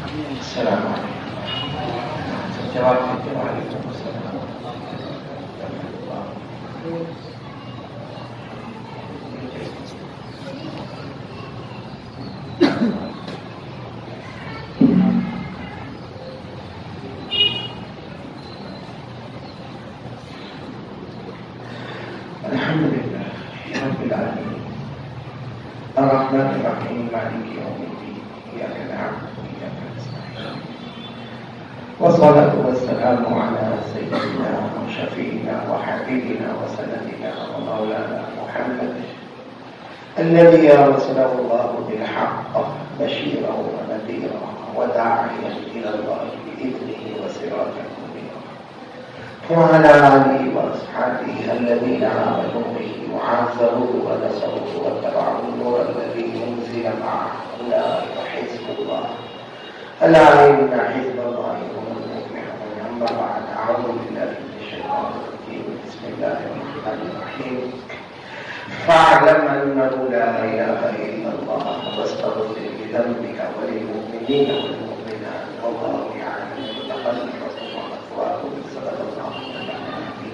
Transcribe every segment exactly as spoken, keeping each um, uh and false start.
السلام علیکم جواب دیتے وعلیکم السلام. الحمد لله رب العالمين الرحمن الرحيم مالك يوم الدين إياك نعبد وإياك نستعين والصلاة والسلام على سيدنا وشفيعنا وحبيبنا وسندنا ومولانا محمد الذي أرسله الله بالحق بشيرا ونذيرا وداعيا إلى الله بإذنه وسراجا منيرا وعلى آله وأصحابه الذين آمنوا به وعزروه ونصروه واتبعوا النور الذي أنزل معه أولئك حزب الله ألا إن حزب الله هم المفلحون. أما بعد أعوذ بالله من الشيطان الرجيم بسم الله الرحمن الرحيم فاعلم أنه لا إله إلا الله واستغفر لذنبك وللمؤمنين والمؤمنات والله يعلم متقلبكم ومثواكم صدق الله العظيم.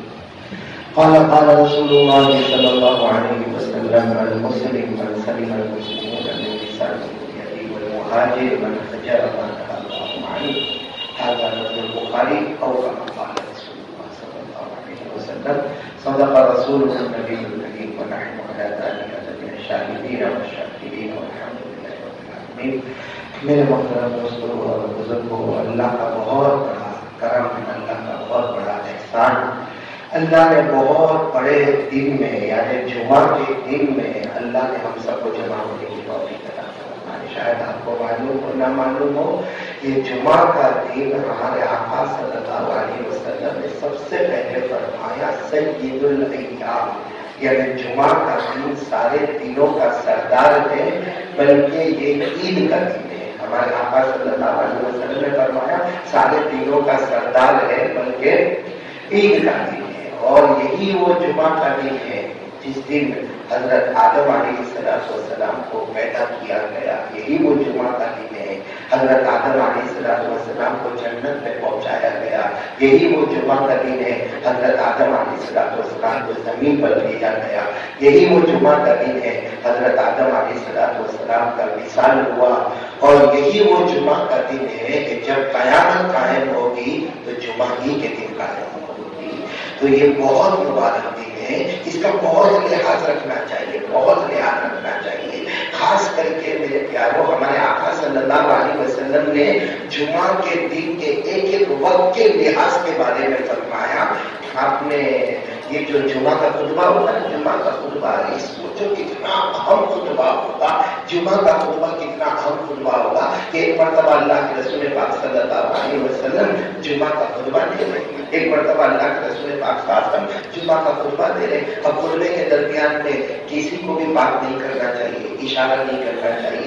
قال قال رسول الله صلى الله عليه وسلم المسلم من سلم المسلمون من لسانه ويده والمهاجر من هجر ما نهى الله عنه. هذا لفظ البخاري أو كما قال رسول الله صلى الله عليه وسلم صدق رسولنا النبي الكريم ونحن على ذلك من الشاهدين والشاكرين والحمد لله رب العالمين. میرے محترم دوستوں اور بزرگوں، اللہ کا بہت بڑا کرم، اللہ کا بہت بڑا احسان، اللہ نے بہت بڑے دن میں یعنی جمعہ کے دن میں اللہ نے ہم سب کو جمع ہونے کی توفیق عطا فرمائی. شاید آپ کو معلوم ہو نہ معلوم ہو، یہ جمعہ کا دن ہمارے آقا صلی اللہ علیہ وسلم نے سب سے پہلے فرمایا سید الایام، یعنی جمعہ کا دن سارے دنوں کا سردار ہے، بلکہ یہ عید کا دن ہے. ہمارے آقا صلی اللہ علیہ وسلم نے فرمایا سارے دنوں کا سردار ہے بلکہ عید کا دن ہے. اور یہی وہ جمعہ کا دن ہے جس دن حضرت آدم علیہ السلام کو پیدا کیا گیا. یہی وہ جمعہ کا دن ہے حضرت آدم علیہ السلام کو جنت میں پہنچایا گیا. یہی وہ جمعہ کا دن ہے حضرت آدم علیہ السلام کو زمین پر بھیجا گیا. یہی وہ جمعہ کا دن ہے حضرت آدم علیہ السلام کا وصال ہوا. اور یہی وہ جمعہ کا دن ہے کہ جب قیامت قائم ہوگی تو جمعہ ہی کے دن قائم ہوگی. تو یہ بہت مبارک دن ہے، اس کا بہت لحاظ رکھنا چاہیے، بہت لحاظ رکھنا چاہیے. خاص کر کے میرے پیاروں، ہمارے آقا صلی اللہ علیہ وسلم نے جمعہ کے دن کے ایک ایک وقت کے لحاظ کے بارے میں فرمایا. آپ نے یہ جو جمعہ کا خطبہ ہوتا ہے، جمعہ کا خطبہ اس سوچو کتنا اہم خطبہ ہوگا، جمعہ کا خطبہ کتنا اہم خطبہ ہوگا کہ ایک مرتبہ اللہ کے رسول پاک صلی اللہ علیہ وسلم جمعہ کا خطبہ دے رہے ہیں. ایک مرتبہ اللہ کے رسول پاک صلی اللہ علیہ وسلم جمعہ کا خطبہ دے رہے ہیں. اب خطبے کے درمیان میں کسی کو بھی بات نہیں کرنا چاہیے، اشارہ نہیں کرنا چاہیے،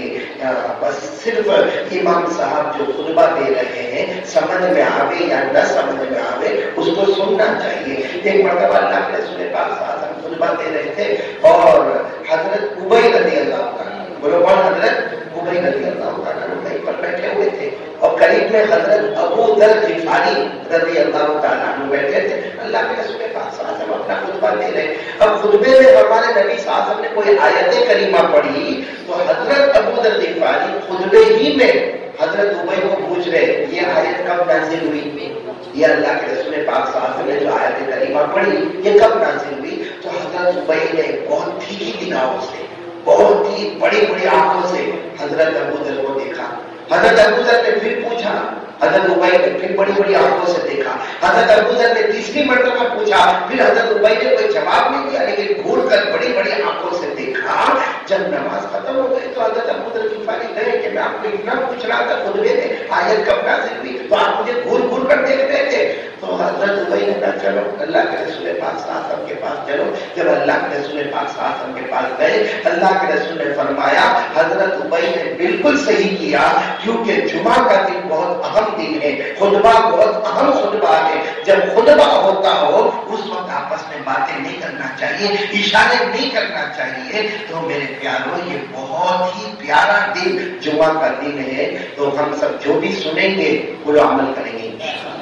بس صرف امام صاحب جو خطبہ دے رہے ہیں سمجھ میں آوے یا نہ سمجھ میں آوے اس کو سننا چاہیے. ایک مرتبہ اللہ کے رسول پاک صلی اللہ علیہ وسلم خطبہ دے رہے تھے اور حضرت ابی رضی اللہ عنہ، بولو کون؟ حضرت ابی رضی اللہ عنہ کہیں پر بیٹھے ہوئے تھے اور قریب میں حضرت ابو ذر غفاری رضی اللہ تعالیٰ عنہ بیٹھے تھے. اللہ کے رسول پاک صلی اللہ علیہ وسلم اپنا خطبہ دے رہے. اب خطبے میں ہمارے نبی صلی اللہ علیہ وسلم نے کوئی آیت کریمہ پڑھی تو حضرت ابو ذر غفاری خطبے ہی میں حضرت ابی کو پوچھ رہے یہ آیت کب نازل ہوئی؟ یہ اللہ کے رسول پاک صلی اللہ علیہ وسلم نے جو آیت کریمہ پڑھی یہ کب نازل ہوئی؟ تو حضرت ابی نے بہت تیکھی نگاہوں سے، بہت ہی بڑی بڑی آنکھوں سے حضرت ابو ذر کو دیکھا. حضرت ابو ذر نے پھر پوچھا، حضرت ابی نے پھر بڑی بڑی آنکھوں سے دیکھا. حضرت ابو ذر نے تیسری مرتبہ پوچھا، پھر حضرت ابی نے کوئی جواب نہیں دیا لیکن گھور کر بڑی بڑی آنکھوں سے دیکھا. جب نماز ختم ہو گئی تو حضرت ابو ذر غفاری کہے کہ میں آپ کو اتنا پوچھ رہا تھا خطبے میں آیت کب نازل ہوئی تو آپ مجھے گھور گھور کر دیکھ رہے تھے. تو حضرت ابی نے کہا چلو اللہ کے رسول پاک صلی اللہ علیہ وسلم کے پاس چلو. جب اللہ کے رسول پاک صلی اللہ علیہ وسلم کے پاس گئے اللہ کے رسول نے فرمایا حضرت ابی نے بالکل صحیح کیا کیونکہ جمعہ کا دن بہت اہم دن ہے، خطبہ بہت اہم خطبہ ہے. جب خطبہ ہوتا ہو اس وقت آپس میں باتیں نہیں کرنا چاہیے، اشارے نہیں کرنا چاہیے۔ تو میرے پیاروں یہ بہت ہی پیارا دن جمعہ کا دن ہے، تو ہم سب جو بھی سنیں گے وہ عمل کریں گے،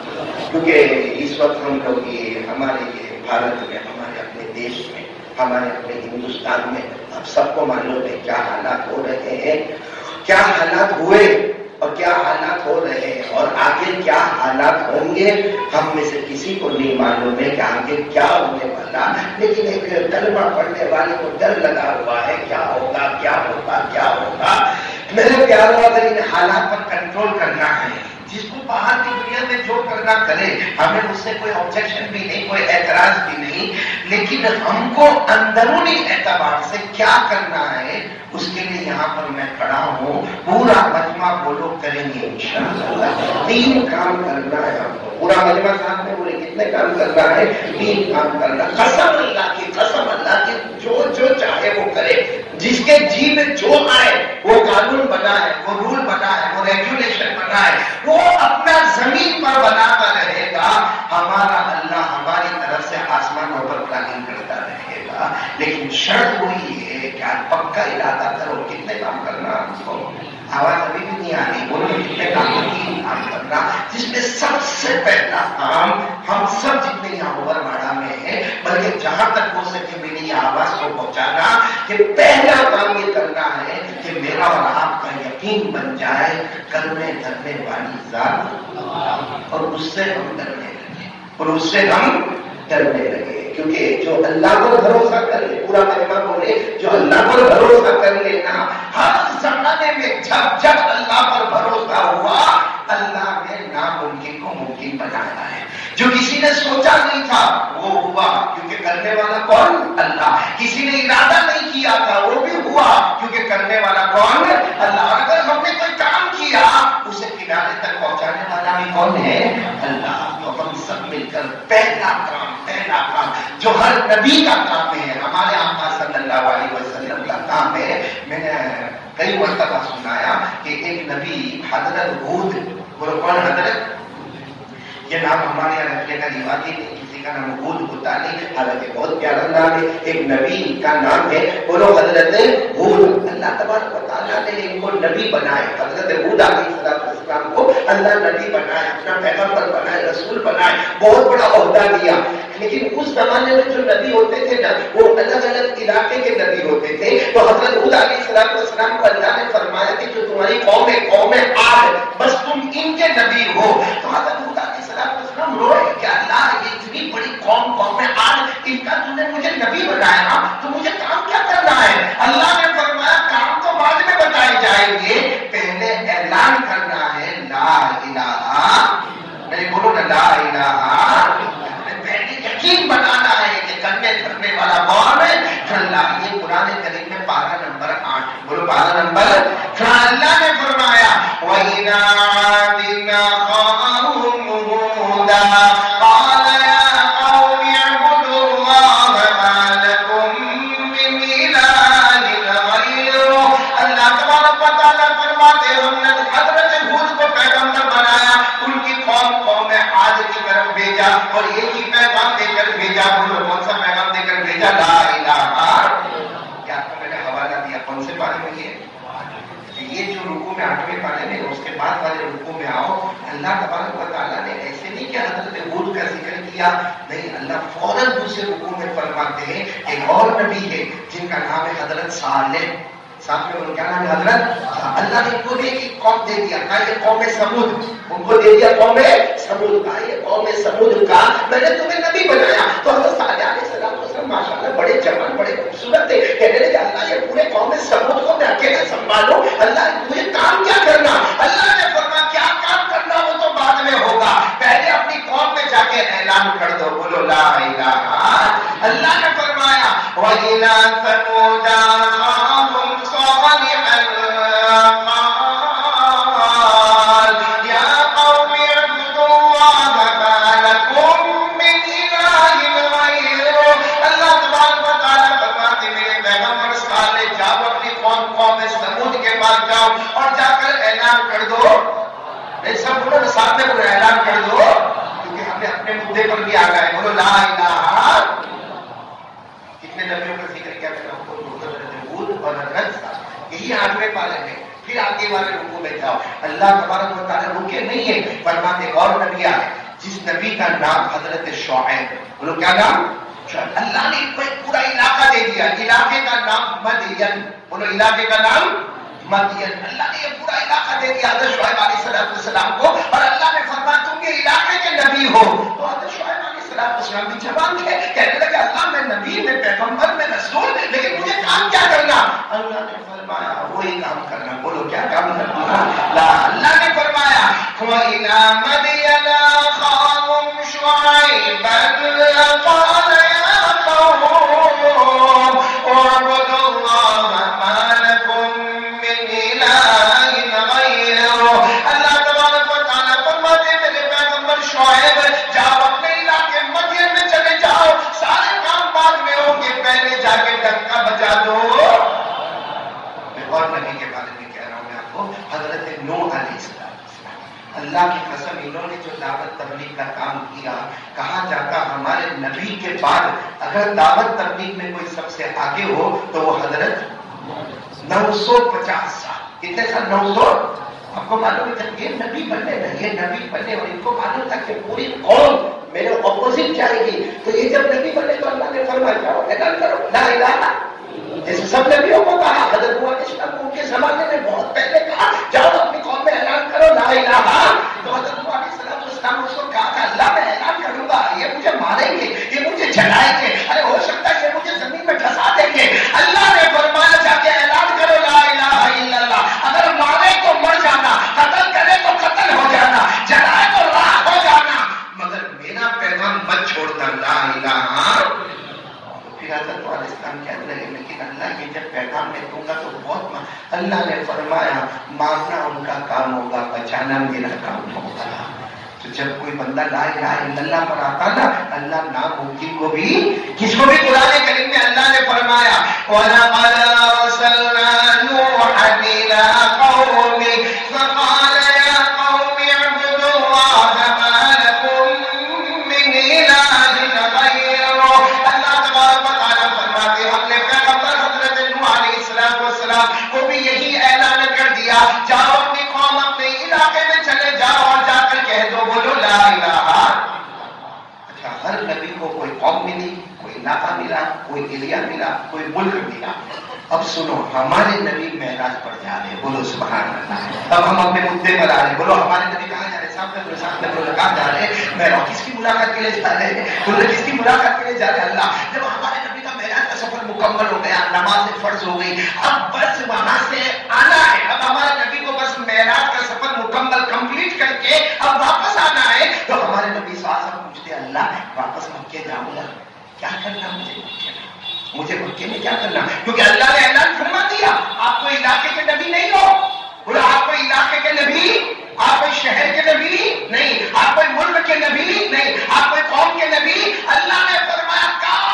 کیونکہ اس وقت ہم لوگ یہ ہمارے یہ بھارت میں، ہمارے اپنے دیش میں، ہمارے اپنے ہندوستان میں اب سب کو معلوم ہے کیا حالات ہو رہے ہیں، کیا حالات ہوئے اور کیا حالات ہو رہے ہیں، اور آگے کیا حالات ہوں گے ہم میں سے کسی کو نہیں معلوم ہے کہ آگے کیا ہونے والا، لیکن ایک کلمہ پڑھنے والے کو ڈر لگا ہوا ہے کیا ہوگا کیا ہوگا کیا ہوگا۔ میرے پیاروں اگر ان حالات پر کنٹرول کرنا ہے، جس کو باہر کی دنیا میں جو کرنا کرے، ہمیں اس سے کوئی آبجیکشن بھی نہیں، کوئی اعتراض بھی نہیں، لیکن ہم کو اندرونی اعتبار سے کیا کرنا ہے اس کے لیے یہاں پر میں کھڑا ہوں، پورا مجمع بولو کریں گے انشاءاللہ۔ تین کام کرنا ہے ہم کو، پورا مجمع صاحب نے بولے کتنے کام کرنا ہے؟ تین کام کرنا، قسم اللہ کی، قسم اللہ کی، جو جو چاہے وہ کرے، جس کے جی میں جو آئے وہ قانون بنا ہے، وہ رول بنا ہے، وہ ریگولیشن بنا ہے، وہ اپنا زمین پر بناتا رہے گا، ہمارا اللہ ہماری طرف سے آسمانوں پر پلاننگ کرتا رہے گا، لیکن شرط وہی ہے کہ آپ پکا ارادہ کرو۔ کتنے کام کرنا ہم کو؟ آواز ابھی بھی نہیں آ رہی، بولو کتنے کام کی کام کرنا، جس میں سب سے پہلا کام ہم سب جتنے یہاں اوور ماڑا میں ہیں، بلکہ جہاں تک ہو سکے میری آواز کو پہنچانا کہ پہلا کام یہ کرنا ہے کہ میرا اور آپ کا یقین بن جائے کلمے دھرنے والی ذات، اور اس سے ہم ڈرنے لگے، اور اس سے ہم ڈرنے لگے، کیونکہ جو اللہ پر بھروسہ کر لے، پورا مجمع بولے جو اللہ پر بھروسہ کر لینا، ہر زمانے میں جب جب اللہ پر بھروسہ ہوا اللہ نے ناممکن کو ممکن بنایا ہے، جو کسی نے سوچا نہیں تھا وہ ہوا، کیونکہ کرنے والا کون؟ اللہ۔ کسی نے ارادہ نہیں کیا تھا وہ بھی ہوا، کیونکہ کرنے والا کون؟ اللہ۔ اگر ہم نے کوئی کام کیا اسے کنارے تک پہنچانے والا بھی کون ہے؟ اللہ۔ تو ہم سب مل کر پہلا کام پہلا کام جو ہر نبی کا کام ہے، ہمارے آقا صلی اللہ علیہ وسلم کا کام ہے، میں نے کئی مرتبہ سنایا کہ ایک نبی حضرت ہود، بولو کون حضرت؟ یہ نام ہمارے یہاں رکھنے کا رواج ہے، کسی کا نام ہود ہوتا نہیں، حالانکہ بہت پیارا نام ہے، ایک نبی کا نام ہے، بولو حضرت ہود۔ اللہ تبارک و تعالیٰ نے ان کو نبی بنائے، حضرت ہود علیہ السلام کو اللہ نبی بنائے، اپنا پیغمبر بنائے، رسول بنائے، بہت بڑا عہدہ دیا، لیکن اس زمانے میں جو نبی ہوتے تھے نا وہ الگ الگ علاقے کے نبی ہوتے تھے، تو حضرت ہود علیہ السلام کو اللہ نے فرمایا کہ جو تمہاری قوم ہے قوم عاد، بس تم ان کے نبی ہو۔ تو حضرت ہود علیہ السلام روئے کہ اللہ یہ اتنی بڑی قوم قوم عاد، ان کا تم نے مجھے نبی بنایا تو مجھے کام کیا کرنا ہے؟ اللہ نے فرمایا کام تو بعد میں بتائے جائیں گے، پہلے اعلان کرنا ہے لا الہ، میں بولو نا لا الہ، پہلے یقین بنانا ہے کہ کرنے کرنے والا کون ہے؟ اللہ۔ یہ قرآن کریم میں پارہ نمبر آٹھ، بولو پارہ نمبر، اللہ نے فرمایا وَإِذَا بِنَا قَوْمٌ هُودًا قَالَ يَا قَوْمِ اعْبُدُوا اللَّهَ مَا لَكُم مِّنْ إِلَٰهٍ غَيْرُهُ۔ اللہ تبارک و تعالیٰ فرماتے ہم نے حضرت ہود کو پیغمبر بنایا، ان کی قوم قوم عاد کی طرف بھیجا، اور ایک ہی پیغام دے کر بھیجا، بولو کون سا پیغام دے کر بھیجا؟ لا الہ۔ کیا آپ کو میں نے حوالہ دیا کون سے پارے میں؟ یہ جو رکوع میں آٹھویں پارے میں، اس کے بعد والے رکوع میں آؤ، اللہ تبارک و تعالیٰ نے ایسے نہیں کہ حضرت ہود کا ذکر کیا، نہیں، اللہ فوراً دوسرے رکوع میں فرماتے ہیں ایک اور نبی ہے جن کا نام ہے حضرت صالح، ساتھ میں ان کا نام ہے حضرت، اللہ نے ان کو بھی ایک قوم دے دیا، کہا یہ قوم سمود، ان کو دے دیا قوم سمود، کہا یہ قوم سمود کا میں نے تمہیں نبی بنایا۔ تو حضرت صالح علیہ السلام ماشاء اللہ بڑے جوان بڑے خوبصورت تھے، کہنے لگے اللہ یہ پورے قوم سمود کو میں اکیلا سنبھالوں، اللہ مجھے کام کیا کرنا؟ اللہ نے فرمایا کیا کام کرنا وہ تو بعد میں ہوگا، پہلے اپنی قوم میں جا کے اعلان کر دو، بولو لا الہ۔ اللہ نے فرمایا وَإِلَىٰ ثَمُودَ أَخَاهُمْ صَالِحًا قَالَ يَا قَوْمِ اعْبُدُوا اللَّهَ مَا لَكُم مِّنْ إِلَٰهٍ غَيْرُهُ۔ اللہ تبارک و تعالیٰ فرماتے میرے پیغمبر صالح جاؤ اپنی قوم قوم سمود کے پاس جاؤ اور جا کر اعلان کر دو، نہیں سب بولو ساتھ میں بولو اعلان کر دو، کیونکہ ہم نے اپنے مدعے پر بھی آ گئے، بولو لا الہ۔ یہ آٹھویں پارے میں پھر آگے والے رکوع میں جاؤ. اللہ تبارک و تعالیٰ رکے نہیں ہے، فرماتے اور نبی آئے جس نبی کا نام حضرت شعیب. بولو کیا نام؟ شعیب. اللہ نے کوئی پورا علاقہ دے دیا، علاقے کا نام مدین. بولو علاقے کا نام مدین. اللہ نے یہ پورا علاقہ دے دیا حضرت شعیب علیہ السلام کو، اور اللہ نے فرمایا تم یہ علاقے کے نبی ہو. تو حضرت شعیب علیہ السلام بھی جوان تھے، کہنے لگے اللہ میں نبی، میں پیغمبر، میں رسول، لیکن مجھے کام کیا کرنا؟ اللہ نے فرمایا وہی کام کرنا. بولو کیا کام کرنا؟ اللہ نے فرمایا وَإِلَىٰ مَدْيَنَ أَخَاهُمْ شُعَيْبًا قَالَ يَا قَوْمِ اعْبُدُوا اللَّهَ مَا لَكُم مِّنْ إِلَٰهٍ غَيْرُهُ. اللہ تبارک و تعالیٰ فرماتے میرے پیغمبر شعیب جاؤ اپنے علاقے مدین میں چلے جاؤ، سارے کام بعد میں ہوں گے، پہلے جا کے ڈنکا بجا دو. اور نبی کے بارے میں کہہ رہا ہوں میں آپ کو، حضرت نوح علیہ السلام، اللہ کی قسم انہوں نے جو دعوت تبلیغ کا کام کیا، کہا جاتا ہمارے نبی کے بعد اگر دعوت تبلیغ میں کوئی سب سے آگے ہو تو وہ حضرت نو سو پچاس سال. کتنے سال؟ نو سو. آپ کو معلوم ہے جب یہ نبی بنے نا، یہ نبی بنے اور ان کو معلوم تھا کہ پوری قوم میرے اپوزٹ جائے گی، تو یہ جب نبی بنے تو اللہ نے فرمایا جاؤ اعلان کرو لا الہ، جیسے سب نبیوں کو کہا. حضرت نوح علیہ السلام کو ان کے زمانے میں بہت پہلے کہا جاؤ اپنی قوم میں اعلان کرو لا الہ. تو حضرت نوح علیہ السلام نے اس کو کہا تھا اللہ میں اعلان کروں گا، یہ مجھے ماریں گے، یہ مجھے جلائیں گے، ارے ہو سکتا ہے یہ مجھے زمین میں دھسا دیں گے. اللہ نے فرمایا جا کے اعلان کرو لا الہ الا اللہ. اگر مارے تو مر جانا، قتل کرے تو قتل ہو جانا، جلائے تو راہ ہو جانا، مگر میرا پیغام مت چھوڑنا لا الہ. پھر حضرت علیہ السلام کہنے لگے لیکن اللہ یہ جب پیغام میں دوں گا تو بہت ماں. اللہ نے فرمایا مارنا ان کا کام ہوگا، بچانا میرا کام ہوگا. تو جب کوئی بندہ لا الہ الا اللہ پر آتا نا، اللہ ناممکن کو بھی، کس کو بھی قرآن کریم میں اللہ نے فرمایا وَلَقَدْ أَرْسَلْنَا نُوحًا إِلَىٰ قَوْمِهِ فَقَالَ يَا قَوْمِ اعْبُدُوا اللَّهَ مَا لَكُم مِّنْ إِلَٰهٍ غَيْرُهُ. اللہ تبارک و تعالیٰ فرماتے ہم نے پیغمبر حضرت نوح علیہ السلام کو بھی یہی اعلان کر دیا جاؤ اپنی قوم اپنے علاقے میں چلے جاؤ اور جا کر کہہ دو بولو لا الہ. اچھا ہر نبی کو کوئی قوم ملی، کوئی علاقہ ملا، کوئی ایریا ملا، کوئی ملک ملا. اب سنو ہمارے نبی معراج پر جا رہے، بولو سبحان اللہ. اب ہم اپنے مدعے پر آ رہے، بولو ہمارے نبی کہاں جا رہے؟ سامنے بولو سامنے بولو کہاں جا رہے؟ معراج. کس کی ملاقات کے لیے جا رہے ہیں؟ بولو کس کی ملاقات کے لیے جا رہے؟ اللہ. جب ہمارے نبی کا معراج کا سفر مکمل ہو گیا، نماز فرض ہو گئی، اب بس وہاں سے آنا ہے. اب ہمارے نبی کو بس معراج کا سفر مکمل کمپلیٹ کر کے اب واپس آنا ہے. تو ہمارے نبی صلی اللہ علیہ وسلم پوچھتے اللہ واپس مکے جاؤں گا کیا کرنا مجھے؟ مجھے مکے میں کیا کرنا؟ کیونکہ اللہ نے اعلان فرما دیا آپ کو علاقے کے نبی نہیں ہو. بولو آپ کو علاقے کے نبی، آپ کوئی شہر کے نبی نہیں، آپ کوئی ملک کے نبی نہیں، آپ کوئی قوم کے نبی. اللہ نے فرمایا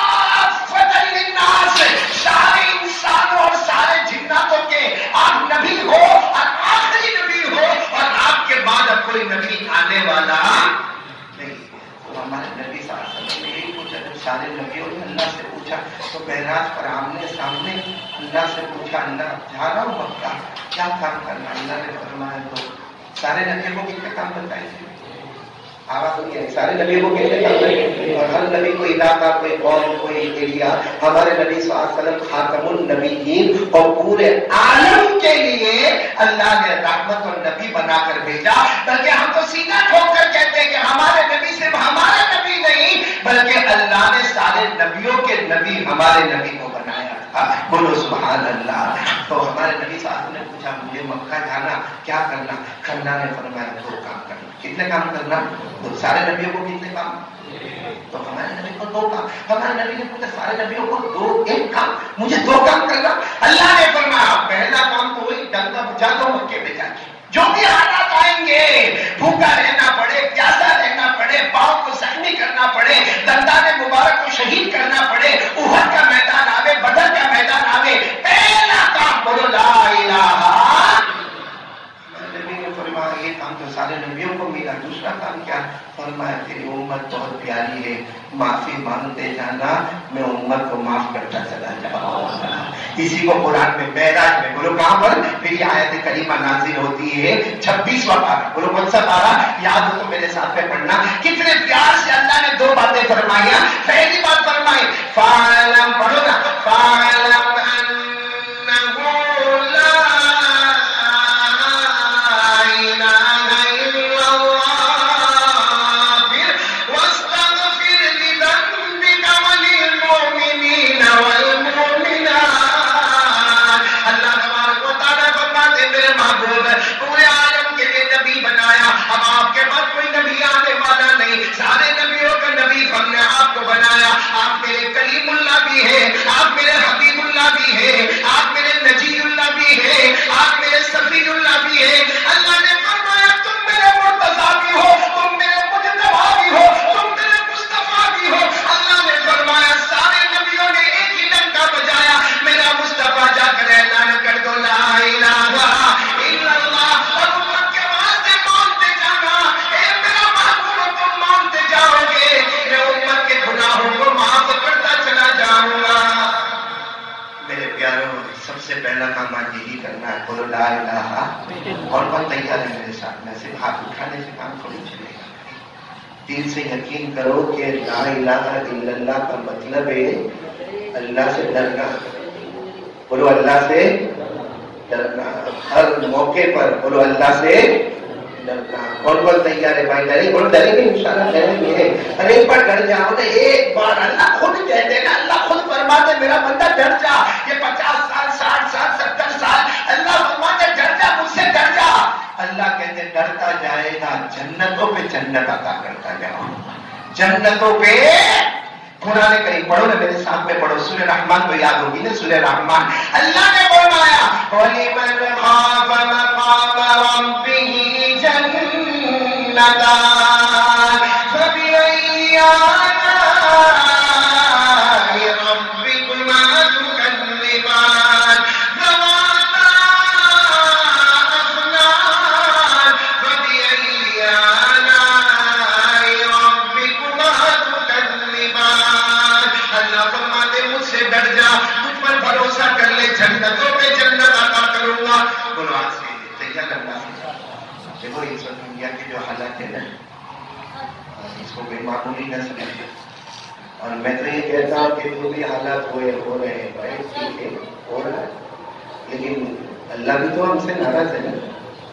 کافۃ للناس، سارے انسانوں اور سارے جناتوں کے آپ نبی ہو اور آخری نبی ہو، اور آپ کے بعد اب کوئی نبی آنے والا نہیں. تو ہمارے نبی صلی اللہ علیہ وسلم نے یہی پوچھا، جب سارے نبیوں نے اللہ سے پوچھا تو معراج پر آمنے سامنے اللہ سے پوچھا اللہ جا رہا ہوں مکہ کیا کام کرنا؟ اللہ نے فرمایا تو سارے نبیوں کو کتنے کام بتائے تھے؟ آواز ہوئی ہے سارے نبیوں کو کتنے کام بتائے؟ اور ہر نبی کوئی علاقہ، کوئی قوم، کوئی ایریا. ہمارے نبی صلی اللہ علیہ وسلم خاتم النبیین اور پورے عالم کے لیے اللہ نے رحمت اور نبی بنا کر بھیجا. بلکہ ہم تو سینہ ٹھوک کر کہتے ہیں کہ ہمارے نبی صرف ہمارے نبی نہیں بلکہ اللہ نے سارے نبیوں کے نبی ہمارے نبی کو بنایا. بولو سبحان اللہ. تو ہمارے نبی صلی اللہ علیہ وسلم نے پوچھا مجھے مکہ جانا کیا کرنا؟ اللہ نے فرمایا دو کام کرنا. کتنے کام کرنا؟ تو سارے نبیوں کو کتنے کام؟ تو ہمارے نبی کو دو کام. ہمارے نبی نے پوچھا سارے نبیوں کو دو ایک کام، مجھے دو کام کرنا. اللہ نے فرمایا پہلا کام تو وہی ڈنکا بجا دو مکے میں جا کے. جو بھی حالات آئیں گے، بھوکا رہنا پڑے، پیاسا رہنا پڑے، پاؤں کو زخمی کرنا پڑے، دندان مبارک کو شہید کرنا پڑے، احد کا میدان آوے، بدر کا میدان آوے، پہلا کام بولو لا الہ. نبی نے فرمایا یہ کام تو سارے نبیوں کو ملا. دوسرا کام کیا؟ فرمایا تیری امت بہت پیاری ہے، معافی مانگتے جانا، میں امت کو معاف کرتا چلا جاؤں گا. اسی کو قرآن میں معراج میں بولو کہاں پر پھر یہ آیت کریمہ نازل ہوتی ہے چھبیسواں پارہ. بولو کون سا پارہ یاد ہو تو میرے ساتھ میں پڑھنا. کتنے پیار سے اللہ نے دو باتیں فرمائی. پہلی بات فرمائی فَاعْلَمْ پڑھو نا فَاعْلَمْ أَنَّهُ لَا إِلَهَ إِلَّا اللَّهُ پھر وَاسْتَغْفِرْ لِذَنبِكَ وَلِلْمُؤْمِنِينَ وَالْمُؤْمِنَاتِ. اللہ تبارک و تعالیٰ فرماتے ہیں میرے محبوب پورے عالم کے لیے نبی بنایا. اب آپ کے بعد کوئی نبی آنے والا نہیں. سارے نبیوں کا نبی ہم نے آپ کو بنایا. آپ میرے کلیم اللہ بھی ہیں, آپ میرے حبیب اللہ بھی ہیں, آپ میرے نجی اللہ بھی ہیں, آپ میرے صفی اللہ بھی ہیں. اللہ نے فرمایا تم میرے مرتضیٰ بھی ہو, تم میرے مجتبیٰ بھی ہو, تم میرے مصطفیٰ بھی ہو. اللہ نے فرمایا سارے نبیوں نے ایک ہی ڈنکا بجایا. میرا مصطفیٰ جا کر اعلان کر دو لا الہ الا اللہ اور امت کے واسطے مانتے جانا. اے میرا محبوب تم مانتے جاؤ گے میں امت کے گناہوں کو معاف کرتا چلا جاؤں گا. میرے پیاروں سب سے پہلا کام آج یہی کرنا ہے بولو لا الہ. اور بہت تیار ہے میرے ساتھ میں صرف ہاتھ اٹھانے سے کام تھوڑی چلے گا. دل سے یقین کرو کہ لا الہ الا اللہ کا مطلب ہے اللہ سے ڈرنا. بولو اللہ سے ڈرنا. ہر موقع پر بولو اللہ سے ڈرنا. کون کون تیار ہے بھائی؟ ڈرے بولو ڈریں گے انشاءاللہ ڈریں گے. ارے ایک بار ڈر جاؤ نا, ایک بار. اللہ خود کہتے ہیں نا, اللہ خود فرماتے میرا بندہ ڈر جا. یہ پچاس سال ساٹھ سال ستر سال اللہ فرماتے ڈر جا مجھ سے ڈر جا. اللہ کہتے ڈرتا جائے گا جنتوں پہ جنت عطا کرتا جاؤ. جنتوں پہ قرآن کریم پڑھو نا میرے ساتھ میں پڑھو. سورہ رحمان تو یاد ہوگی نا سورہ رحمان. اللہ نے فرمایا وَلِمَنْ خَافَ مَقَامَ رَبِّهِ جَنَّتَانِ فَبِأَيِّ آلَاءِ رَبِّكُمَا تُكَذِّبَانِ ذَوَاتَا أَفْنَانٍ فَبِأَيِّ آلَاءِ رَبِّكُمَا تُكَذِّبَانِ. اللہ فرماتے مجھ سے ڈر جا, مجھ پر بھروسہ کر لے, جنتوں میں جنت عطا کروں گا. بولو آج سے تیار کرنا. دیکھو اس وقت دنیا کے جو حالات ہے نا اس کو بے معمولی نہ سمجھے. اور میں تو یہ کہتا ہوں کہ جو بھی حالات ہوئے ہو رہے ہیں بھائی ٹھیک ہے ہو رہا ہے, لیکن اللہ بھی تو ہم سے ناراض ہے نا.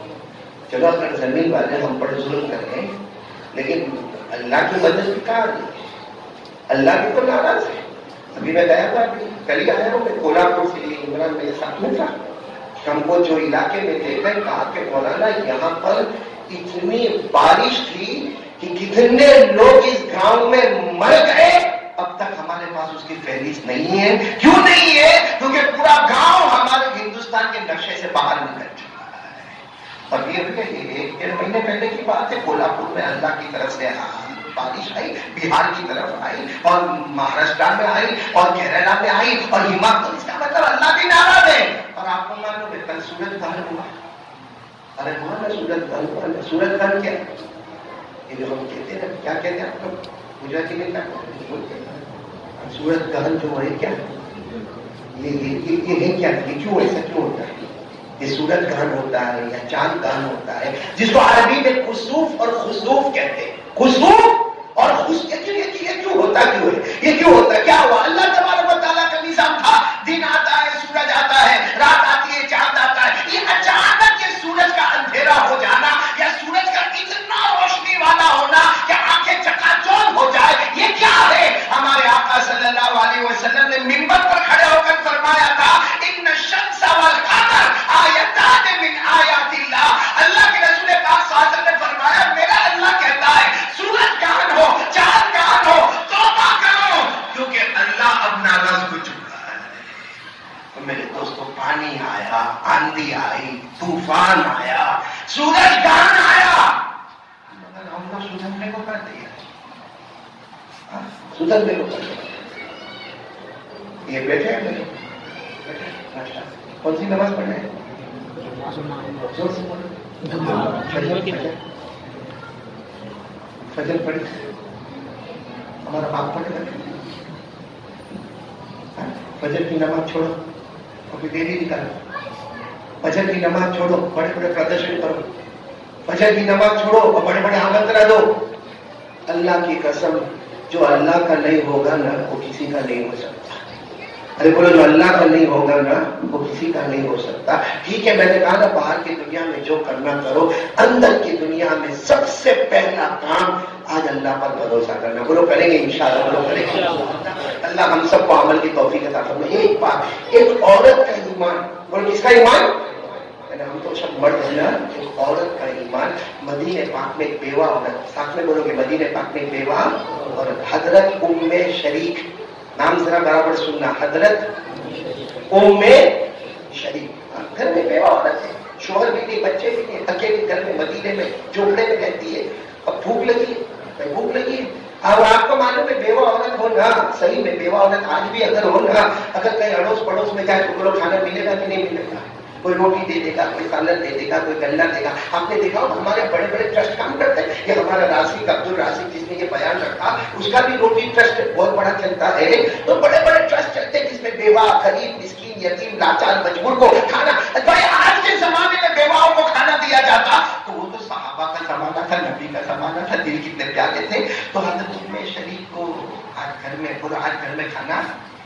چلو اگر زمین والے ہم پر ظلم کر رہے ہیں لیکن اللہ کی مدد بھی کہاں دی. اللہ بھی تو ناراض ہے. ابھی میں گیا تھا کل ہی آیا ہوں میں کولہاپور سے, عمران میرے ساتھ میں تھا. ہم کو جو علاقے میں دیکھا کہا کہ مولانا یہاں پر اتنی بارش تھی کہ کتنے لوگ اس گاؤں میں مر گئے, اب تک ہمارے پاس اس کی فہرست نہیں ہے. کیوں نہیں ہے؟ کیونکہ پورا گاؤں ہمارے ہندوستان کے نقشے سے باہر نکل چکا ہے. اب یہ ایک ڈیڑھ مہینے پہلے کی بات ہے, کولہاپور میں اللہ کی طرف سے بارش آئی, بہار کی طرف آئی اور مہاراشٹر میں آئی اور کیرلا میں آئی اور ہماچل. اس کا مطلب اللہ بھی ناراض ہے. اور آپ کو معلوم ہے کل سورج گرہن ہوا. ارے ہوا نا سورج گرہن. سورج گرہن کیا یہ جو ہم کہتے ہیں نا, کیا کہتے ہیں آپ لوگ گجراتی میں کیا کہتے ہیں؟ سورج گرہن جو ہے کیا یہ یہ ہے کیا, یہ کیوں ایسا کیوں ہوتا ہے؟ یہ سورج گرہن ہوتا ہے یا چاند گرہن ہوتا ہے جس کو عربی میں خسوف اور خسوف کہتے ہیں. خسوف اور خوش یہ کیوں ہوتا کیوں ہے؟ یہ کیوں ہوتا ہے؟ کیا ہوا؟ اللہ تبارک و تعالیٰ کا نظام تھا. دن آتا ہے سورج آتا ہے, رات آتی ہے چاند آتا ہے. یہ اچانک یہ سورج کا اندھیرا ہو جانا یا سورج کا اتنا روشنی والا ہونا کہ آنکھیں چکا چوند ہو جائے, یہ کیا ہے؟ ہمارے آقا صلی اللہ علیہ وسلم نے منبر پر کھڑے ہو کر فرمایا تھا ان الشمس والقمر آیتان من آیات اللہ. اللہ کے رسول پاک صلی اللہ علیہ وسلم نے فرمایا میرا اللہ کہتا ہے سورج گرہن ہو چاند گرہن ہو توبہ کرو کیونکہ اللہ اب ناراض ہو چکا ہے. تو میرے دوستوں پانی آیا, آندھی آئی, طوفان آیا, سورج گرہن آیا, مگر ہم لوگ سدھرنے کو کر دیا. سدھرنے کو کر دیا. یہ بیٹھے ہیں میرے کون سی نماز پڑھنے ہیں؟ فجر پڑھی ہمارا باپ پڑھے گا. فجر کی نماز چھوڑو, ابھی دیری نکالو، فجر کی نماز چھوڑو، بڑے بڑے پردرشن کرو، فجر کی نماز چھوڑو اور بڑے بڑے آمنترن دو. اللہ کی قسم جو اللہ کا نہیں ہوگا نا وہ کسی کا نہیں ہو سکتا. ارے بولو جو اللہ کا نہیں ہوگا نا وہ کسی کا نہیں ہو سکتا. ٹھیک ہے میں نے کہا نا باہر کی دنیا میں جو کرنا کرو، اندر کی دنیا میں سب سے پہلا کام آج اللہ پر بھروسہ کرنا. بولو کریں گے انشاءاللہ، بولو کریں گے انشاءاللہ. اللہ ہم سب کو عمل کی توفیق عطا فرمائے. ایک بات، ایک عورت کا ایمان، بولو کس کا ایمان؟ ہم تو سب مرد ہیں نا. ایک عورت کا ایمان، مدینہ پاک میں ایک بیوہ عورت، ساتھ میں بولو گے مدینہ پاک میں ایک بیوہ عورت، حضرت ام شریک. نام ذرا برابر سننا، حضرت ام شریک. گھر میں بیوہ عورت ہے، شوہر بھی نہیں، بچے بھی نہیں، اکیلے گھر میں مدینے میں جھوپڑے میں رہتی ہے. اب بھوک لگی ہے، بھوک لگی ہے. اب آپ کو معلوم ہے بیوہ عورت ہو نا، صحیح میں بیوہ عورت آج بھی اگر ہو نا، اگر کہیں اڑوس پڑوس میں جائے تو بولو کھانا ملے گا کہ نہیں ملے گا؟ کوئی روٹی دے دے گا، کوئی سالن دے دے گا، کوئی گلا دے گا. آپ نے دیکھا ہمارے بڑے بڑے ٹرسٹ کام کرتے ہیں. یہ ہمارا راسک عبد الراسک جس نے یہ بیان رکھا، اس کا بھی روٹی ٹرسٹ بہت بڑا چلتا ہے. تو بڑے بڑے ٹرسٹ چلتے ہیں جس میں بیوہ، غریب، مسکین، یتیم، لاچار، مجبور کو کھانا. بھائی آج کے زمانے میں بیواؤں کو کھانا دیا جاتا تو وہ تو صحابہ کا زمانہ تھا، نبی کا زمانہ تھا، دل کتنے پیارے تھے. تو حضرت ام شریف کو آج گھر میں پورا آج گھر میں کھانا.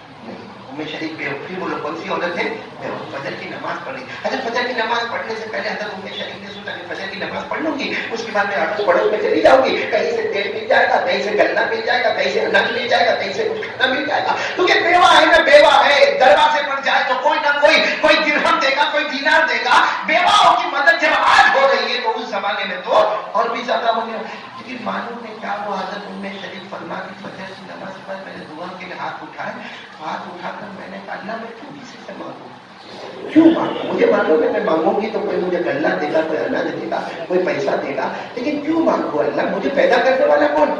ام شریف بے وقتی بولو کون سی عورت ہے؟ فجر کی نماز پڑھی. حضرت فجر کی نماز پڑھنے سے پہلے حضرت ام شریف نے سوچا کہ فجر کی نماز پڑھ لوں گی، اس کے بعد میں اڑوس پڑوس میں چلی جاؤں گی، کہیں سے تیل مل جائے گا، کہیں سے گلہ مل جائے گا، کہیں سے اناج مل جائے گا، کہیں سے کچھ کھانا مل جائے گا. کیونکہ بیوہ ہے نا، بیوہ ہے، دروازے پر جائے تو کوئی نہ کوئی کوئی درہم دے گا، کوئی دینار دے گا. بیواؤں کی مدد جب آج ہو رہی ہے تو اس زمانے میں تو اور بھی زیادہ ہونے. لیکن معلوم ہے کیا وہ حضرت ام شریف فرما کی فجر کی نماز پر میں نے دعا کے لیے ہاتھ اٹھائے. ہاتھ اٹھا کر میں نے کہا اللہ میں کیوں کسی سے مانگوں؟ کیوں مانگوں؟ مجھے معلوم ہے میں مانگوں گی تو کوئی مجھے گلہ دے گا، کوئی اناج دے گا، کوئی پیسہ دے گا. لیکن کیوں مانگوں اللہ؟ مجھے پیدا کرنے والا کون؟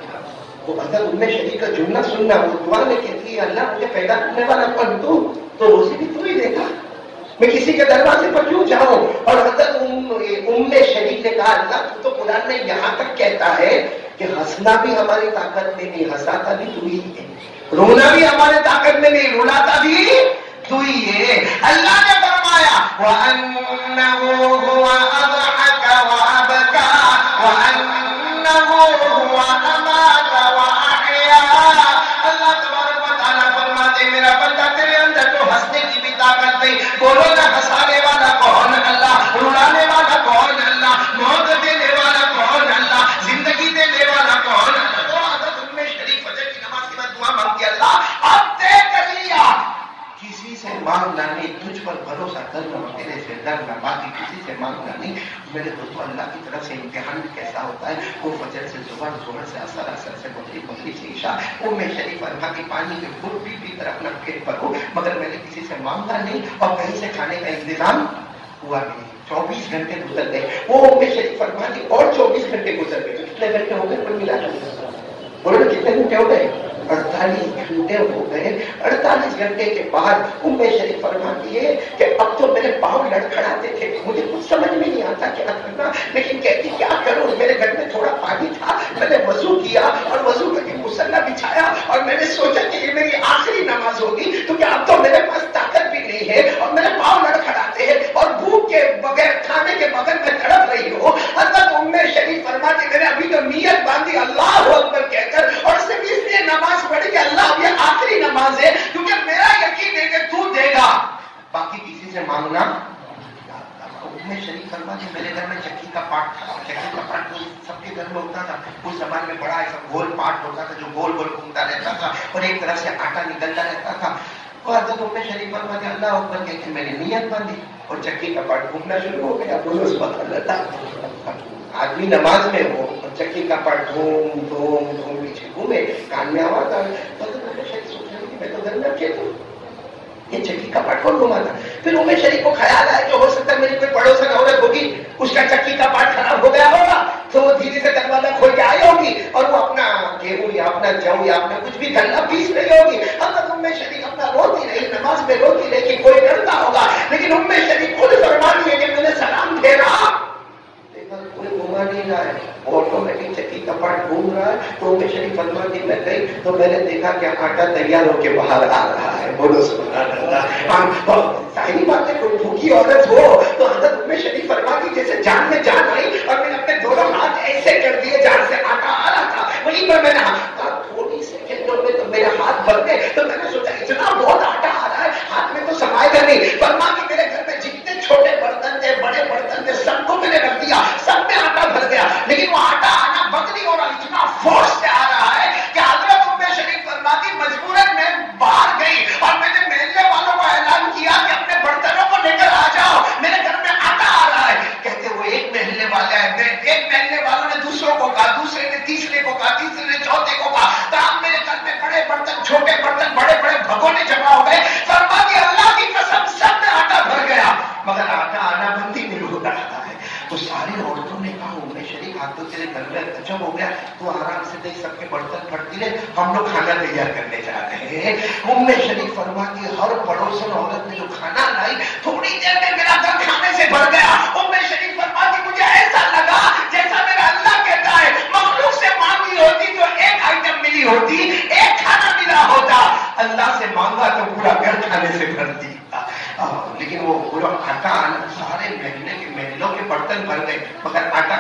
وہ حضرت ام شریف کا جملہ سننا، وہ دعا میں کہتی ہے اللہ مجھے پیدا کرنے والا کون؟ تو تو روزی بھی تو ہی دے گا، میں کسی کے دروازے پر کیوں جاؤں؟ اور حضرت ام شریف نے کہا اللہ تو قرآن میں یہاں تک کہتا ہے کہ ہنسنا بھی ہماری طاقت میں نہیں، ہنساتا بھی تو ہی ہے، رونا بھی ہمارے طاقت میں نہیں، رلاتا بھی تو ہی ہے. اللہ نے فرمایا وَأَنَّهُ هُوَ أَضْحَكَ وَأَبْكَى وَأَنَّهُ هُوَ أَمَاتَ وَأَحْيَا. اللہ تبارک و تعالیٰ فرماتے میرا بندہ تیرے اندر تو ہنسنے کی بھی طاقت نہیں. بولو نا ہنسانے والا کون؟ اللہ. رلانے والا کون؟ اللہ. موت دینے والا کون؟ اللہ. زندگی دینے والا کون؟ اللہ. تو حضرت ام شریف فجر کی نماز کے بعد دعا مانگتی اللہ اب طے کر لیا کسی سے مانگنا نہیں، تجھ پر بھروسہ کرنا، تیرے سے ڈرنا، باقی کسی سے مانگنا نہیں. میرے دوستوں اللہ کی طرف سے امتحان کیسا ہوتا ہے؟ وہ فجر سے صبح، صبح سے اثر، اثر سے مغرب، مغرب سے عشاء. ام شریف فرما کی پانی کے گھٹ بھی پی کر اپنا پیٹ بھرو، مگر میں نے کسی سے مانگا نہیں اور کہیں سے کھانے کا انتظام ہوا نہیں. چوبیس گھنٹے گزر گئے. وہ ام شریف فرما کی اور چوبیس گھنٹے گزر گئے. کتنے گھنٹے ہو گئے کوئی ملا کر بولو نا کتنے گھنٹے ہو گئے؟ اڑتالیس گھنٹے ہو گئے. اڑتالیس گھنٹے کے بعد ام شریف فرماتی ہے کہ اب تو میرے پاؤں لڑکھڑاتے تھے، مجھے کچھ سمجھ میں نہیں آتا کیا کرنا، لیکن کہتی کیا کروں؟ میرے گھر میں تھوڑا پانی تھا، میں نے وضو کیا اور وضو کر کے مصلی بچھایا اور میں نے سوچا کہ یہ میری آخری نماز ہوگی کیونکہ اب تو میرے پاس طاقت بھی نہیں ہے اور میرے پاؤں لڑکھڑاتے ہیں اور بھوک کے بغیر، کھانے کے بغیر میں تڑپ رہی ہوں. حضرت ام شریف فرماتی میں نے ابھی تو نیت باندھی اللہ اکبر کہہ کر اور صرف اس لیے نماز پڑھی کہ اللہ اب یہ آخری نماز ہے کیونکہ میرا یقین ہے کہ تو دے گا، باقی کسی سے مانگنا. ام شریف فرماتی میرے گھر میں چکی کا پاٹ تھا. چکی کا پاٹ تو سب کے گھر میں ہوتا تھا. اس زمانے میں بڑا ایسا گول پاٹ ہوتا تھا جو گول گول گھومتا رہتا تھا اور ایک طرف سے آٹا نکلتا رہتا تھا. تو حضرت ام شریف فرماتی اللہ اکبر کہہ کے میں نے نیت باندھی اور چکی کا پاٹ گھومنا شروع ہو گیا. بولو سبحان اللہ. آدمی نماز میں ہو اور چکی کا پاٹ گھوم گھوم گھوم پیچھے گھومے، کان میں آواز آ گئی. تو میں تو گھر میں کھیت ہوں، یہ چکی کا پاٹ کون گھما تھا؟ پھر ام شریف کو خیال آیا کہ ہو سکتا ہے میری کوئی پڑوسن عورت ہوگی، اس کا چکی کا پاٹ خراب ہو گیا ہوگا تو وہ دھیرے سے دروازہ کھول کے آئی ہوگی اور وہ اپنا گیہوں یا اپنا جو یا اپنا کچھ بھی گلا پیس رہی ہوگی. حضرت ام شریف اپنا روتی رہی، نماز میں روتی رہی کہ کوئی ڈرتا ہوگا، لیکن ام شریف خود فرماتی ہے کہ میں نے سلام پھیرا کوئی घुमा नहीं रहा है, वो ऑटोमेटिक चक्की का पार्ट घूम रहा है। तो उम्मे शरीफ फरमाती मैं गई तो मैंने देखा कि आटा तैयार होके बाहर आ रहा है। बोलो सुभान अल्लाह। हम सारी बात है, कोई भूखी औरत हो तो हजरत उम्मे शरीफ फरमाती जैसे जान में जान आई और मैंने अपने दोनों हाथ ऐसे कर दिए जान से आटा आ रहा था। वहीं पर मैंने थोड़ी सेकंडों में तो मेरे हाथ भर गए। तो मैंने सोचा इतना बहुत आटा आ रहा है, हाथ में तो समाएगा नहीं। फरमा कि मेरे घर में जितने छोटे बर्तन थे, बड़े बर्तन थे, सबको मैंने रख दिया, सब में आटा भर गया। लेकिन वो आटा आना बंद नहीं हो रहा, इतना फोर्स से आ रहा है कि हजरत उम्मे शरीफ फरमाती मजबूरन मैं बाहर गई और मैंने मेले वालों को ऐलान किया कि अपने बर्तनों को लेकर आ जाओ, मेरे घर में आटा आ रहा है। कहते वो एक महल्ले वाला है, एक महल्ले वालों ने दूसरों को कहा, दूसरे ने तीसरे को कहा, तीसरे ने चौथे को कहा। तब मेरे घर में बड़े बर्तन, छोटे बर्तन, बड़े बड़े भगोने जमा हो गए। फरमाती अल्लाह की कसम सब में आटा भर गया, मगर आटा आना बंद ही नहीं हो रहा है। तो सारी औरतों ने कहा उम्मे शरीफ हाथ तो तेरे घर में गजब हो गया, तो आराम से देख सबके बर्तन फटती रहे, हम लोग खाना तैयार करने जा रहे हैं। उम्मे शरीफ फरमाती हर पड़ोसन औरत ने जो खाना लाई, थोड़ी देर में मेरा घर खाने से भर गया। उम्मे शरीफ फरमाती मुझे ऐसा लगा जैसा मेरा अल्लाह कहता है मखलूक से मांगी होती तो एक आइटम मिली होती, एक खाना मिला होता, अल्लाह से मांगा तो पूरा घर खाने से भर दिया। लेकिन वो पूरा आटा आना, सारे महीने के महीनों के बर्तन भर गए, मगर आटा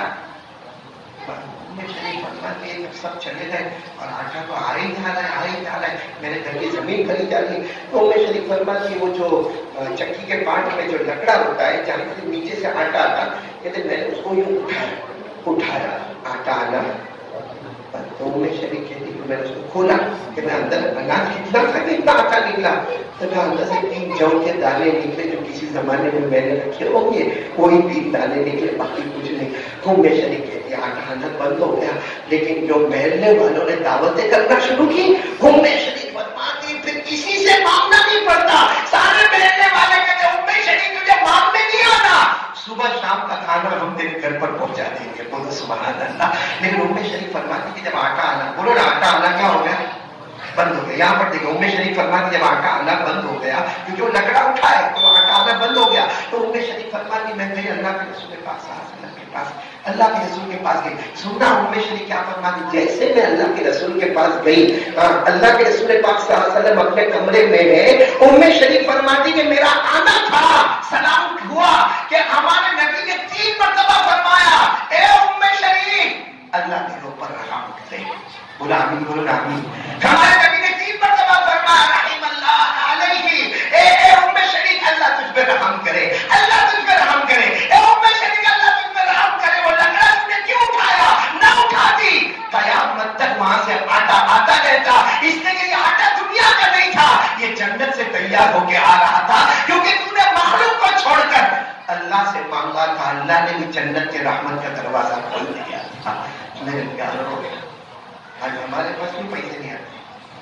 सब चले गए और आटा तो आ ही जा रहा है, आ ही जा रहा है। मेरे घर की जमीन खरीद जा रही। तो उम्मे शरीफ फरमाती वो जो चक्की के पार्ट में जो लकड़ा होता है जहाँ से नीचे से आटा आता, कहते मैंने उसको यूं उठाया उठाया आटा आना। तो उम्मे शरीफ कहती कि मैंने उसको खोला कि मैं अंदर अनाज कितना था कि इतना आटा निकला। तो मैं अंदर से तीन जौ के दाने निकले जो किसी जमाने में मैंने रखे होंगे, कोई तीन दाने निकले, बाकी कुछ नहीं। उम्मे शरीफ कहती आटा आना बंद हो गया। लेकिन जो महल्ले वालों ने दावतें करना शुरू की, उम्मे शरीफ फरमाती फिर किसी से मांगना नहीं पड़ता। सारे महल्ले वाले कहते उम्मे शरीफ तुझे मांगने नहीं आना, सुबह शाम का खाना हम तेरे घर पर पहुंचा देंगे। बोलो सुभान अल्लाह। लेकिन उम्मे शरीफ फरमाती कि जब आटा आना, बोलो ना आटा आना क्या हो गया, बंद हो गया। यहाँ पर देखो उम्मे शरीफ फरमाती जब आटा आना बंद हो गया, क्योंकि वो लकड़ा उठाए तो आटा आना बंद हो गया। तो उम्मे शरीफ फरमाती मैं गई अल्लाह के रसूल के पास, के पास अल्लाह के रसूल के पास गई। सुनना उम्मे शरीफ क्या फरमाती, जैसे मैं अल्लाह के रसूल के पास गई, अल्लाह के रसूल पाक सल्लल्लाहु अलैहि वसल्लम अपने कमरे में है, उम्मे शरीफ फरमाती कि मेरा आना था, सलाम हुआ कि हमारे नबी ने तीन मरतबा फरमाया ए उम्मे शरीफ अल्लाह तेरे ऊपर रहम करे। बोला आमीन, बोलो ना आमीन। हमारे नबी ने तीन मरतबा फरमाया रहमल्लाह अलैहि, ए ए उम्मे शरीफ अल्लाह तुझ पे रहम करे, अल्लाह तुझ पे रहम करे, ए उम्मे शरीफ अल्लाह तुझ पे रहम करे। वो लकड़ा तूने क्यों उठाया, ना उठाती कयामत तक वहां से आटा आता रहता, इसलिए ये आटा दुनिया का नहीं था, ये जन्नत से तैयार होके आ रहा था, क्योंकि तूने मखलूक को छोड़कर अल्लाह से मांगा था। अल्लाह ने भी जन्नत के रहमत का दरवाजा खोल दिया था। मेरे प्यारों, आज हमारे पास भी पैसे नहीं आते,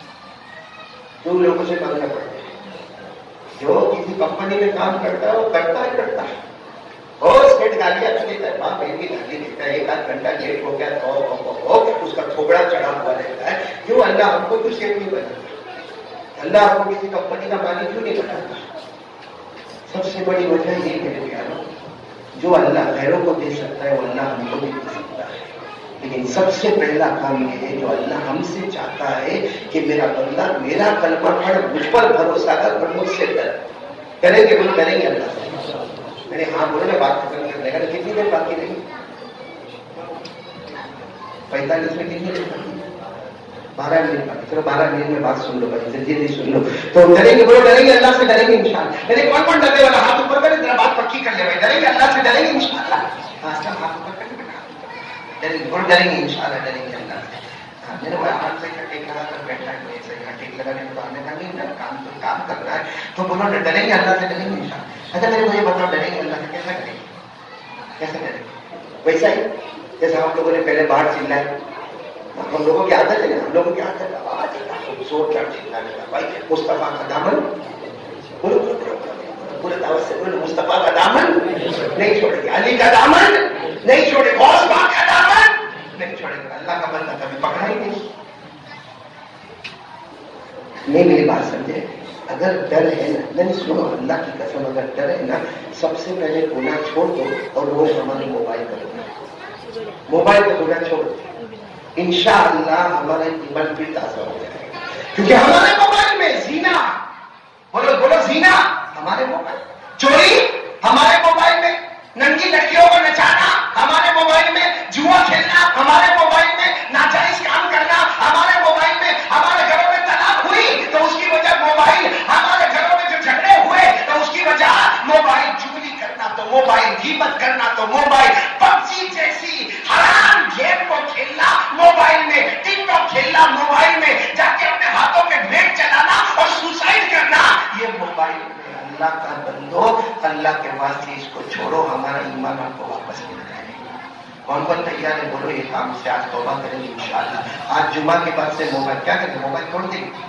तुम लोगों से मांगना पड़ता है। जो किसी कंपनी में काम करता है वो करता है करता है और स्टेट गालियां देता है, बाप एक भी गाली देता है, एक आध घंटा लेट हो गया तो ओ, ओ, ओ, उसका थोबड़ा चढ़ा हुआ रहता है। क्यों अल्लाह हमको क्यों सेठ नहीं बनाता, अल्लाह हमको किसी कंपनी का मालिक क्यों नहीं बनाता? सबसे बड़ी वजह ये मेरे प्यारों, जो अल्लाह गैरों को दे सकता है वो अल्लाह हमको भी दे सकता है। लेकिन सबसे पहला काम ये है, जो अल्लाह हमसे चाहता है कि मेरा बंदा मेरा कलमा पढ़, मुझ पर भरोसा कर और मुझसे डर। करेंगे बोल करेंगे अल्लाह से। मैंने हाँ बोले ना बात खत्म कर देगा, कितनी देर बाकी रही, पैंतालीस में कितनी देर बाकी, बारह मिनट बाकी। चलो बारह मिनट में बात सुन लो भाई, जल्दी जल्दी सुन लो। तो डरेंगे बोलो, डरेंगे अल्लाह से, डरेंगे इंशाअल्लाह। मैंने कौन कौन डरने वाला हाथ ऊपर करे, जरा बात पक्की कर ले भाई, डरेंगे अल्लाह से, डरेंगे इंशाअल्लाह। हाँ सब हाथ ऊपर करके डरेंगे, बोलो डरेंगे इंशाअल्लाह, डरेंगे अल्लाह से। हाँ मेरे भाई हाथ से टेक लगा कर बैठा है, ऐसे यहाँ टेक लगाने को आने का नहीं ना, काम तो काम कर रहा है, तो बोलो डरेंगे अल्लाह से, डरेंगे इंशाअल्लाह। अच्छा मेरे मुझे बताओ डरेंगे अल्लाह से कैसे करेंगे, कैसे करेंगे? वैसा ही जैसे हम लोगों ने पहले बाहर चिल्लाए, हम लोगों की आदत है ना, हम लोगों की आदत है आवाज जोर कर चिल्लाने का। भाई मुस्तफा का दामन बोलो, पूरे दावत से बोलो, मुस्तफा का दामन नहीं छोड़ेंगे, अली का दामन नहीं छोड़ेंगे, गौस पाक का दामन नहीं छोड़ेंगे। अल्लाह का बंदा कभी पकड़ा ही नहीं। नहीं मेरी बात समझे, अगर डर है ना, नहीं सुनो अल्लाह की कसम, अगर डर है ना, सबसे पहले गुनाह छोड़ दो और रोज हमारे मोबाइल करो। موبائل کو بنا چھوڑ انشاءاللہ ہمارا ایمان بھی تازہ ہو جائے گا، کیونکہ ہمارے موبائل میں زینا، بولو بولو زینا ہمارے موبائل، چوری ہمارے موبائل میں، ننگی لڑکیوں کو نچانا ہمارے موبائل میں، جوا کھیلنا ہمارے موبائل میں، ناجائز کام کرنا ہمارے موبائل میں، ہمارے گھروں میں طلاق ہوئی تو اس کی وجہ موبائل، ہمارے گھروں میں جو جھگڑے ہوئے تو اس کی وجہ موبائل، چگلی کرنا تو موبائل، غیبت کرنا تو موبائل، پب جی جیسی حرام گیم کو کھیلنا موبائل میں، ٹک ٹاک کھیلنا موبائل میں، جا کے اپنے ہاتھوں پہ بلیڈ چلانا اور سوسائڈ کرنا یہ موبائل میں۔ اللہ کا بندو، اللہ کے واسطے اس کو چھوڑو، ہمارا ایمان آپ کو واپس مل جائے گا۔ کون کون تیار ہے؟ بولو یہ کام سے آج توبہ کریں گے انشاءاللہ۔ آج جمعہ کے بعد سے موبائل کیا کریں؟ موبائل توڑ دیں گے،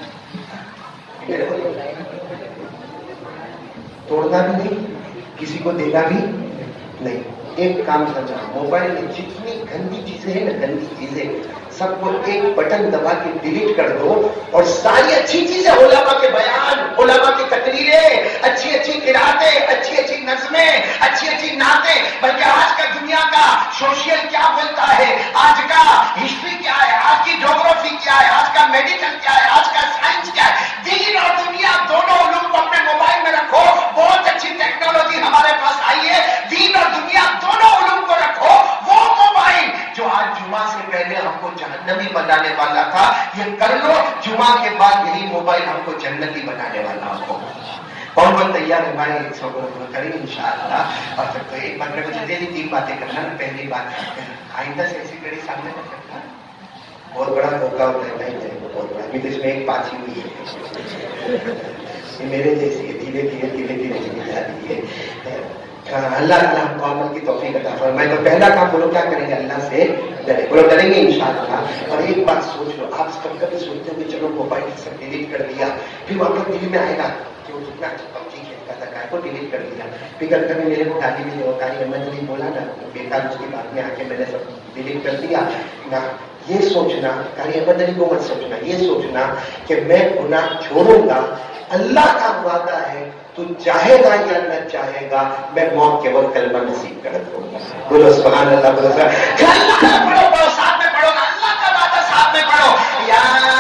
توڑنا بھی نہیں، کسی کو دینا بھی نہیں۔ ایک کام سمجھا، موبائل میں جتنی گندی چیزیں ہیں نا، گندی چیزیں سب کو ایک بٹن دبا کے ڈیلیٹ کر دو، اور ساری اچھی چیزیں، علماء کے بیان، علماء کی تقریریں، اچھی اچھی قراتیں، اچھی اچھی نظمیں، اچھی اچھی نعتیں، بلکہ آج کا دنیا کا سوشل کیا بولتا ہے، آج کا ہسٹری کیا ہے، آج کی جغرافی کیا ہے، آج کا میڈیکل کیا ہے، آج کا سائنس کیا ہے، دین اور دنیا دونوں علوم کو اپنے موبائل میں رکھو۔ بہت اچھی ٹیکنالوجی ہمارے پاس آئی ہے، دین اور دنیا دونوں علوم کو رکھو۔ وہ موبائل جو آج جمعہ سے پہلے ہم کو جہنمی بنانے والا تھا، یہ کر لو، جمعہ کے بعد یہی موبائل ہم کو جنتی بنانے والا ہو۔ کون کون تیار ہے بھائی؟ ایک سو کریں گے انشاءاللہ۔ اور پھر تو ایک بار میں مجھے دے دی تین باتیں کرنا۔ پہلی بات، آئندہ سے ایسی گھڑی سامنے نہ کرنا، بہت بڑا موقع ہوتا ہے، نہیں جائے گا بہت بڑا، ابھی تو اس میں ایک پاچی ہوئی ہے، یہ میرے جیسی ہے، دھیرے دھیرے دھیرے دھیرے چلی جا رہی ہے۔ اللہ اللہ ہم کو عمل کی توفیق عطا فرمائے۔ تو پہلا کام بولو کیا کریں گے؟ اللہ سے ڈرے، بولو ڈریں گے انشاءاللہ۔ اور ایک بات سوچ لو، آپ کبھی کبھی سوچتے ہو کہ چلو موبائل سب ڈیلیٹ کر دیا، پھر واپس دل میں آئے گا کہ وہ جتنا اچھا پبجی کھیلتا تھا کائے کو ڈیلیٹ کر دیا، پھر کبھی کبھی میرے کو گالی بھی دو، کاری احمد نے بولا نا بیکار اس کی بات میں آ کے میں نے سب ڈیلیٹ کر دیا نا۔ یہ سوچنا، کاری احمد علی کو مت سوچنا، یہ سوچنا کہ میں گناہ چھوڑوں گا، اللہ کا وعدہ ہے تو چاہے گا یا نہ چاہے گا میں موت کے وقت کلمہ نصیب کر دوں گا۔ بولو سبحان اللہ، بولو سبحان اللہ، پڑھو پڑھو ساتھ میں پڑھو، اللہ کا وعدہ ساتھ میں پڑھو۔ یا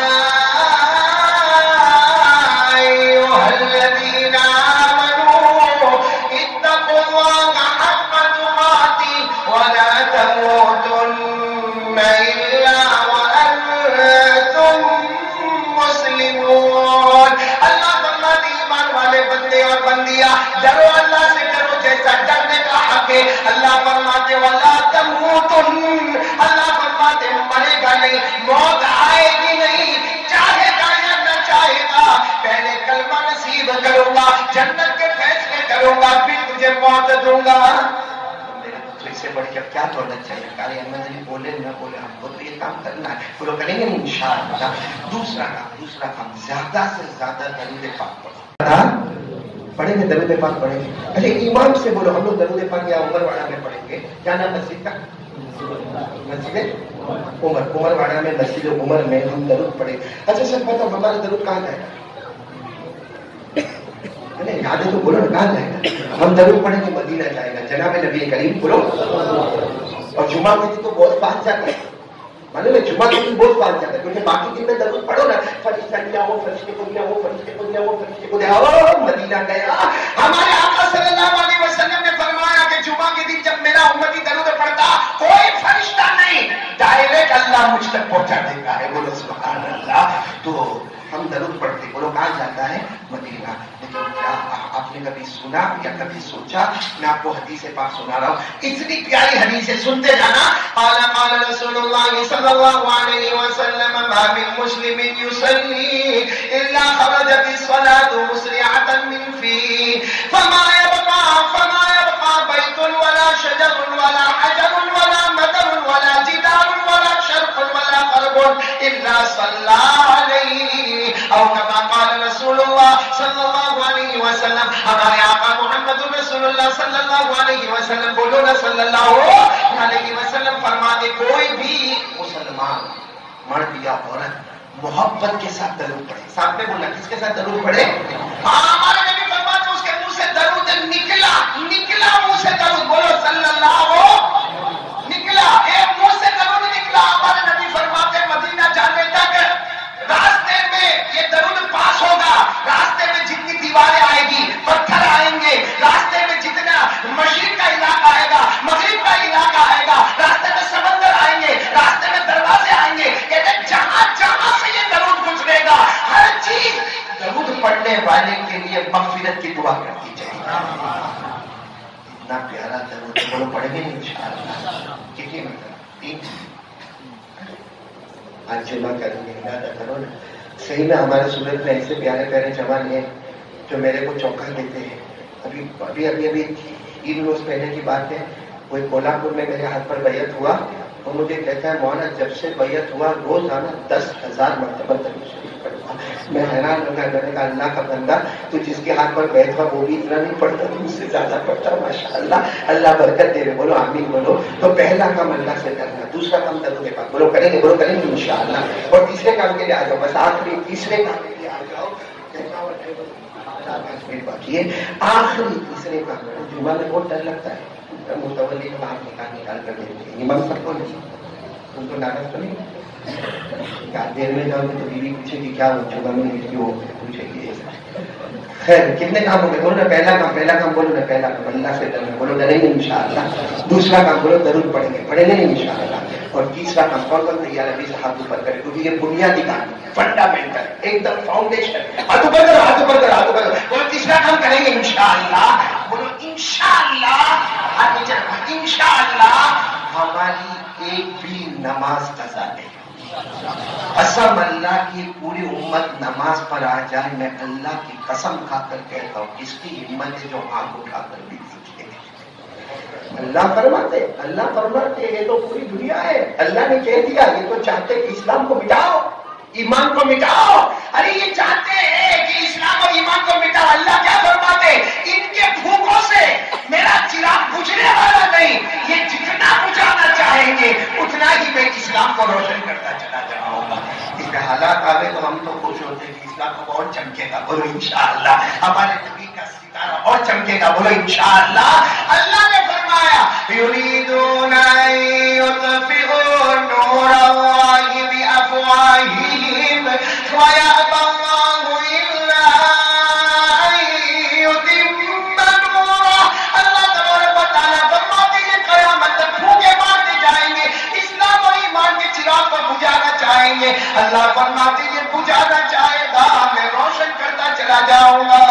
ایھا الذین آمنوا اتقوا اللہ حق تقاته ولا تموتن الا وانتم مسلمون۔ اللہ والے بندے اور بندیاں، ڈرو اللہ سے، ڈرو جیسا ڈرنے کا حق ہے۔ اللہ فرماتے ولا تموتن، اللہ فرماتے مرے گا نہیں، موت آئے گی نہیں، چاہے گا یا نہ چاہے گا، پہلے کلمہ نصیب کروں گا، جنت کے فیصلے کروں گا، پھر تجھے موت دوں گا۔ تو اس سے بڑھ کر کیا دولت چاہیے؟ قاری احمد علی بولے نہ بولے، ہم کو تو یہ کام کرنا ہے، پورا کریں گے انشاءاللہ۔ دوسرا کام، دوسرا کام زیادہ سے زیادہ درود پاک پڑھو۔ پڑھیں گے درود پاک پڑھیں گے۔ اچھا امام سے بولو، ہم لوگ درود پاک یا عمر واڑہ میں پڑھیں گے، کیا نام مسجد کا؟ مسجد عمر، عمر واڑہ میں، مسجد عمر میں ہم درود پڑھیں۔ اچھا سر بتاؤ ہمارا درود کہاں جائے گا؟ نہیں یاد ہے تو بولو نا، کہاں جائے گا؟ ہم درود پڑھیں گے مدینہ جائے گا، جناب نبی کریم بولو۔ اور جمعہ کے دن تو بہت پاس جاتا ہے، مانے میں جمعہ کے دن بہت پاس جاتا ہے، کیونکہ باقی دن میں درود پڑھو نا، فرشتہ لیا وہ، فرشتے کو لیا وہ، فرشتے کو لیا وہ، فرشتے کو لیا وہ، مدینہ گیا۔ ہمارے آقا صلی اللہ علیہ وسلم نے فرمایا کہ جمعہ کے دن جب میرا امتی درود پڑھتا، کوئی فرشتہ نہیں، ڈائریکٹ اللہ مجھ تک پہنچا دیتا ہے۔ بولو سبحان اللہ۔ تو ہم درود پڑھتے، بولو کہاں جاتا ہے؟ مدینہ۔ لیکن کیا آپ نے کبھی سنا یا کبھی سوچا؟ میں آپ کو حدیث پاک سنا رہا ہوں، اتنی پیاری حدیثیں سنتے جانا۔ قال قال رسول اللہ صلی اللہ علیہ وسلم ما من مسلم يصلي الا خرجت الصلاة مسرعة من فيه فما يبقى فما يبقى بيت ولا شجر ولا حجر ولا مدر ولا جدار ولا شرق ولا غرب الا صلى عليه او كما قال رسول اللہ صلی اللہ علیہ وسلم۔ ہمارے آقا محمد رسول اللہ صلی اللہ علیہ وسلم، بولو نا صلی اللہ علیہ وسلم، فرماتے کوئی بھی مسلمان مرد یا عورت محبت کے ساتھ درود پڑھے۔ ساتھ میں بولا کس کے ساتھ درود پڑھے؟ ہاں ہمارے نبی فرماتے اس کے منہ سے درود نکلا، نکلا منہ سے درود، بولو صلی اللہ نکلا، اے آج جمعہ کریں گے ارادہ کرو نا. صحیح میں ہمارے صورت میں ایسے پیارے پیارے جوان ہیں جو میرے کو چوکا دیتے ہیں. ابھی ابھی ابھی ابھی تین روز پہلے کی بات ہے, کوئی کولہاپور میں میرے ہاتھ پر بیعت ہوا اور مجھے کہتا ہے مولانا جب سے بیعت ہوا روز آنا دس ہزار مرتبہ درود شریف پڑھا. میں حیران ہو گیا, میں نے کہا اللہ کا بندہ تو جس کے ہاتھ پر بیعت ہوا وہ بھی اتنا نہیں پڑھتا, تو مجھ سے زیادہ پڑھتا. ماشاء اللہ, اللہ برکت دے. بولو آمین بولو. تو پہلا کام اللہ سے کرنا, دوسرا کام درود پاک بولو کریں گے, بولو کریں گے انشاءاللہ. اور تیسرے کام کے لیے آ جاؤ, بس آخری تیسرے کام کے لیے آ جاؤ. باقی ہے آخری تیسرے کام. جمعہ میں بہت ڈر لگتا ہے, متولی کو باہر نکال نکال کر دیتے ہیں. امام سب کو نہیں, ان کو ناراض تو نہیں. دیر میں جاؤ گے تو بیوی پوچھے گی کیا جمعہ میں نہیں کی, وہ پوچھے گی. خیر کتنے کام ہو گئے بولو نا. پہلا کام پہلا کام بولو نا, پہلا کام اللہ سے ڈرنا, بولو ڈریں گے انشاءاللہ. دوسرا کام بولو درود پڑھیں گے, پڑھیں گے انشاءاللہ. اور تیسرا کام کون کون تیار ابھی سے ہاتھ اوپر کرے, کیونکہ یہ بنیادی کام فنڈامنٹل ایک دم فاؤنڈیشن. ہاتھ اوپر کرو, ہاتھ اوپر کرو, ہاتھ اوپر کرو. بولو تیسرا کام کریں گے انشاءاللہ. بولو انشاءاللہ. ہاتھ نیچے رکھو. انشاءاللہ ہماری ایک بھی نماز قضا نہیں. قسم اللہ کی پوری امت نماز پر آ جائے, میں اللہ کی قسم کھا کر کہتا ہوں اس کی ہمت ہے جو آنکھ اٹھا کر بھی دیکھے. اللہ فرماتے اللہ فرماتے یہ تو پوری دنیا ہے. اللہ نے کہہ دیا یہ تو چاہتے کہ اسلام کو مٹاؤ, ایمان کو مٹاؤ. ارے یہ چاہتے ہیں کہ اسلام اور ایمان کو مٹاؤ. اللہ کیا فرماتے, ان کے پھونکوں سے میرا چراغ بجھنے والا نہیں. یہ جتنا بجھانا چاہیں گے اتنا ہی میں اسلام کو روشن کرتا چلا جاؤں گا. اس میں حالات آئے تو ہم تو خوش ہوتے ہیں کہ اسلام کو اور چمکے گا. بولو انشاءاللہ. ہمارے نبی کا ستارہ اور چمکے گا. بولو انشاءاللہ. اللہ نے فرمایا یریدون ان یطفئوا نور اللہ بافواہہم ویأبی اللہ الا ان یتم نورہ. اللہ تبارک و تعالیٰ فرماتے ہیں قیامت تک پھونکے مارتے جائیں گے, اسلام اور ایمان کے چراغ کو بجھانا چاہیں گے. اللہ فرماتے ہیں بجھانا چاہے گا میں روشن کرتا چلا جاؤں گا.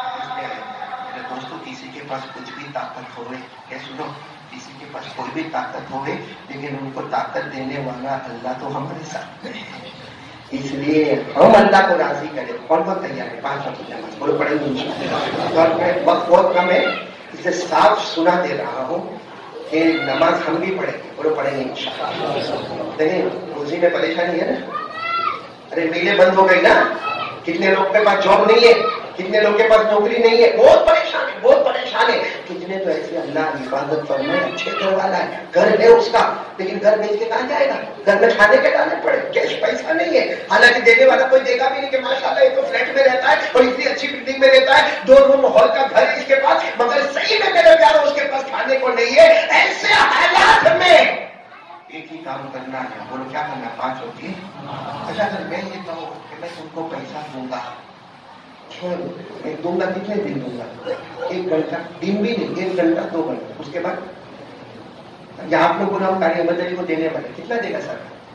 دوستوں کسی کے پاس کچھ بھی طاقت ہوئے, یہ سنو, کسی کے پاس کوئی بھی طاقت ہوئے لیکن ان کو طاقت دینے والا اللہ تو ہمارے ساتھ ہے. اس لیے ہم اللہ کو راضی کریں. کون کون تیار ہے پانچ وقت نماز بولو پڑھیں گے انشاءاللہ. اور میں وقت بہت کم ہے اسے صاف سنا دے رہا ہوں کہ نماز ہم بھی پڑھیں گے. بولو پڑھیں گے انشاءاللہ. دیکھیں روزی میں پریشانی ہے نا. ارے میلے بند ہو گئی نا, کتنے لوگ کے پاس جاب نہیں ہے, کتنے لوگ کے پاس نوکری نہیں ہے, بہت پریشان ہے, بہت پریشان ہے. کتنے تو ایسے اللہ عبادت فرمائے اچھے گھر والا ہے, گھر ہے اس کا, لیکن گھر بیچ کے کہاں جائے گا, گھر میں کھانے کے ڈالنے پڑے, کیش پیسہ نہیں ہے. حالانکہ دینے والا کوئی دے گا بھی نہیں کہ ماشاءاللہ یہ تو فلیٹ میں رہتا ہے اور اتنی اچھی بلڈنگ میں رہتا ہے, دو روم ہال کا گھر ہے اس کے پاس, مگر صحیح میں میرے پیاروں اس کے پاس کھانے کو نہیں ہے. ایسے حالات میں ایک ہی کام کرنا ہے. بولو کیا کرنا, پانچ ہوتی ہے. اچھا اگر میں یہ کہوں کہ میں تم کو پیسہ دوں گا, میں دوں گا کتنے دن دوں گا, ایک گھنٹہ, دن بھی نہیں, ایک گھنٹہ دو گھنٹہ, اس کے بعد یا آپ لوگ کو نام کاری مدری کو دینے والے کتنا دے گا سر,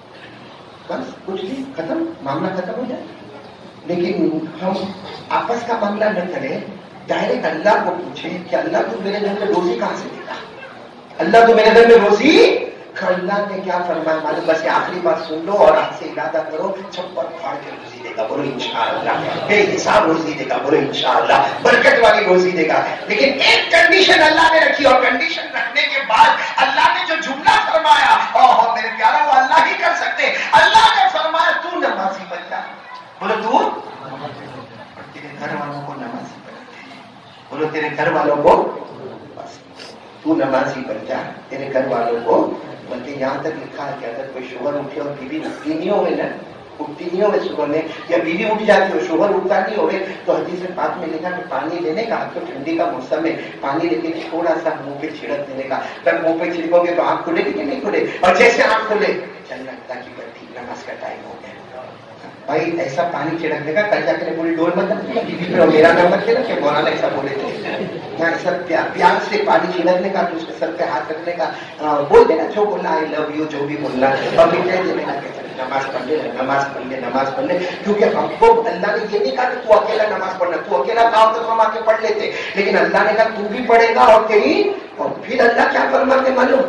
بس کچھ نہیں, ختم, معاملہ ختم ہو جائے. لیکن ہم آپس کا معاملہ نہ کریں, ڈائریکٹ اللہ کو پوچھیں کہ اللہ تو میرے گھر میں روزی کہاں سے دے گا, اللہ تو میرے گھر میں روزی. اللہ نے کیا فرمایا معلوم, بس آخری بات سن لو اور آج سے ارادہ کرو, چھپر پھاڑ کے روزی دے گا. بولو انشاءاللہ. بے حساب روزی دے گا. بولو انشاءاللہ. برکت والی روزی دے گا. لیکن ایک کنڈیشن اللہ نے رکھی, اور کنڈیشن رکھنے کے بعد اللہ نے جو جملہ فرمایا, اوہ میرے پیارا وہ اللہ ہی کر سکتے. اللہ نے فرمایا تو نمازی بن جا. بولو تو, اور تیرے گھر والوں کو نمازی بن جا. بولو تیرے گھر والوں کو, بس تو نمازی بن جا, تیرے گھر والوں کو. بلکہ یہاں تک لکھا ہے کہ اگر کوئی شوہر اٹھے اور بیوی اٹھتی نہیں ہوئے نا, اٹھتی نہیں ہوئے صبح میں, یا بیوی اٹھ جاتی ہو شوہر اٹھتا نہیں ہوئے, تو حدیث پاک میں لکھا کہ پانی لینے کا, تو ٹھنڈی کا موسم ہے, پانی لے کے تھوڑا سا منہ پہ چھڑک دینے کا. جب منہ پہ چھڑکو گے تو آنکھ کھلے گی کہ نہیں کھلے, اور جیسے آنکھ کھلے چل رکھتا کی بڑھتی نماز کا ٹائم ہو گیا. بھائی ایسا پانی چھڑکنے کا, کل جا کے پوری ڈول مت رکھنا, میرا نام رکھے نا کہ مولانا ایسا بولے تھے, ایسا پیار سے پانی چھڑکنے کا, تو اس کے سر پہ ہاتھ رکھنے کا, بول دینا جو بولنا, آئی لو یو, جو بھی بولنا, اور پھر کہہ دینے کا کہ نماز پڑھ لے, نماز پڑھ لے, نماز پڑھ لے. کیونکہ ہم کو اللہ نے یہ نہیں کہا کہ تو اکیلا نماز پڑھنا, تو اکیلا گاؤں تک ہم آ کے پڑھ لیتے, لیکن اللہ نے کہا تو بھی پڑھے گا اور تیری, اور پھر اللہ کیا فرماتے معلوم, تو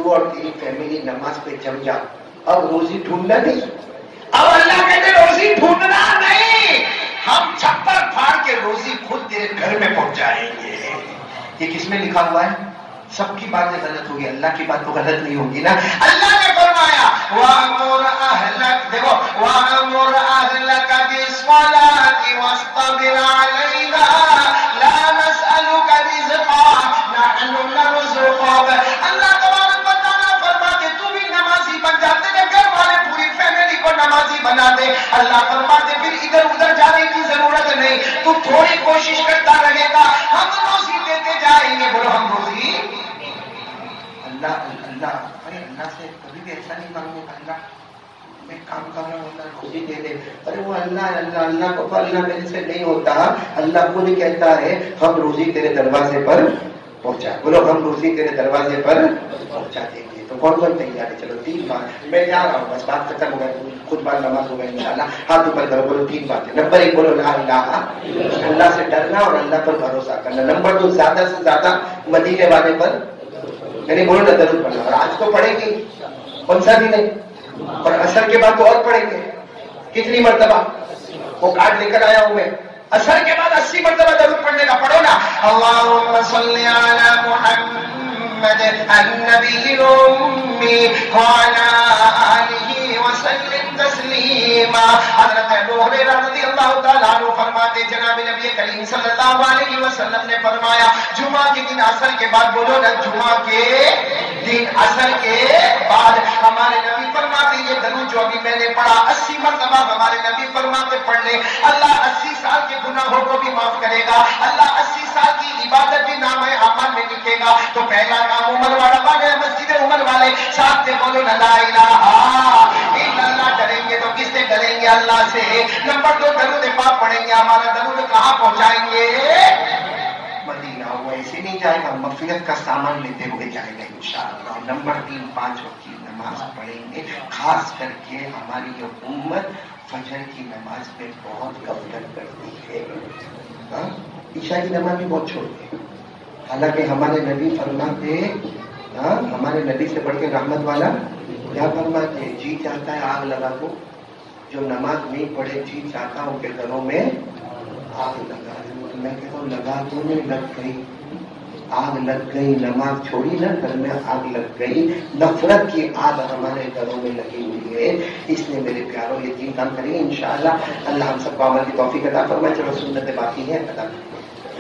تو اور تیری فیملی نماز پہ جم جا، اب روزی ڈھونڈنا نہیں. اب اللہ کہتے روزی ڈھونڈنا نہیں، ہم چھپر پھاڑ کے روزی خود تیرے گھر میں پہنچائیں گے. یہ کس میں لکھا ہوا ہے؟ سب کی باتیں غلط ہوگی، اللہ کی بات تو غلط نہیں ہوگی نا. اللہ نے فرمایا وَأَمُرْ أَهْلَكَ، دیکھو وَأَمُرْ أَهْلَكَ بِالصَّلَاةِ وَاصْطَبِرْ عَلَيْهَا لَا نَسْأَلُكَ رِزْقًا نَحْنُ نَرْزُقُكَ. اللہ تبارک و تعالیٰ فرماتے تو بھی نمازی بن جاتے ہیں، گھر والے پوری فیملی کو نمازی بنا دے. اللہ فرماتے پھر ادھر ادھر جانے کی ضرورت نہیں، تو تھوڑی کوشش کرتا رہے گا، ہم روزی دیتے جائیں گے. بولو ہم روزی. اللہ اللہ ارے اللہ سے کبھی بھی ایسا نہیں مانگو اللہ میں کام کر رہا ہوں اللہ روزی دے دے. ارے وہ اللہ اللہ اللہ کو اللہ میرے سے نہیں ہوتا. اللہ خود کہتا ہے ہم روزی تیرے دروازے پر پہنچا. بولو ہم روزی تیرے دروازے پر پہنچا دیں گے. تو کون کون تیار ہے؟ چلو تین بات میں جا رہا ہوں، بس بات ختم ہو گئی، خود بار نماز ہو گئی انشاءاللہ. ہاتھ اوپر کرو، بولو تین باتیں. نمبر ایک بولو لا الہ، اللہ سے ڈرنا اور اللہ پر بھروسہ کرنا. نمبر دو زیادہ سے زیادہ مدینے والے پر یعنی بولو نا درود پڑھنا. اور آج تو پڑھیں گے کون سا دن ہے، اور اثر کے بعد تو اور پڑھیں گے. کتنی مرتبہ؟ وہ کارڈ لے کر آیا ہوں میں. اثر کے بعد اسی مرتبہ درود پڑھنے کا. پڑھو نا اللہم صلی علی محمد النبی الامی وعلی آلہ وسلم تسلیما. حضرت ابو ہریرہ رضی اللہ تعالیٰ عنہ فرماتے جناب نبی کریم صلی اللہ علیہ وسلم نے فرمایا جمعہ کے دن اثر کے بعد، بولو نا جمعہ کے دن اثر کے بعد ہمارے نبی فرماتے یہ درود جو ابھی میں نے پڑھا اسی مرتبہ ہمارے نبی فرماتے پڑھ لے، اللہ اسی سال کے گناہوں کو بھی معاف کرے گا، اللہ اسی سال کی عبادت بھی نام اعمال میں لکھے گا. تو پہلا کام عمر والا والے مسجد عمر والے ساتھ سے بولو نا لا الہ الا اللہ. ڈریں گے تو کس سے ڈریں گے؟ اللہ سے. نمبر دو درود پاک پڑھیں گے. ہمارا درود کہاں پہنچائیں گے؟ مدینہ. وہ ایسے نہیں جائے گا، مغفرت کا سامان لیتے ہوئے جائے گا انشاءاللہ. نمبر تین پانچ وقت کی نماز پڑھیں گے. خاص کر کے ہماری یہ امت فجر کی نماز پہ بہت غفلت کرتی ہے. عشاء کی نماز بھی بہت چھوڑتے ہیں. حالانکہ ہمارے نبی فرماتے ہاں ہمارے نبی سے بڑھ کے رحمت والا کیا فرماتے؟ جی چاہتا ہے آگ لگا دو. جو نماز نہیں پڑھے جی چاہتا ہوں کہ گھروں میں آگ لگا دوں. میں کہتا ہوں لگا دو نہیں لگ گئی، آگ لگ گئی. نماز چھوڑی نا گھر میں آگ لگ گئی. نفرت کی آگ ہمارے گھروں میں لگی ہوئی ہے. اس لیے میرے پیاروں یہ تین کام کریں گے انشاءاللہ. اللہ ہم سب کو عمل کی توفیق عطا فرمائے. چلو سنتیں باقی ہیں ادا